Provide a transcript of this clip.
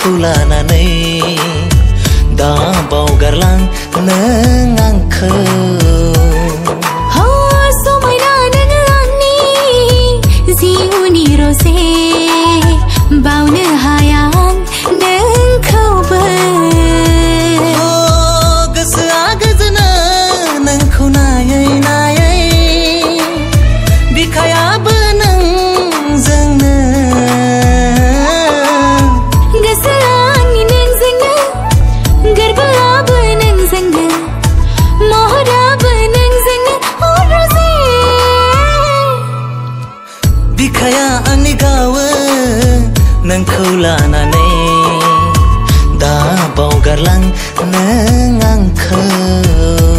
नोंखौ लानानै दा बावगारलां नों आंखौ समायना नोङो आंनि जिउनि रजे बावनो हाया नोंखौबो गोसोआ गोजोनो नोंखौ नायै नायै बिखायाबो नोंजोंनो गोसोआ आंनि नोंजोंनो गोरबोआबो नोंजोंनो महराबो नोंजोंनो रजे बिखाया आंनि गावो नोंखौ लानानै दा बावगारलां नों आंखौ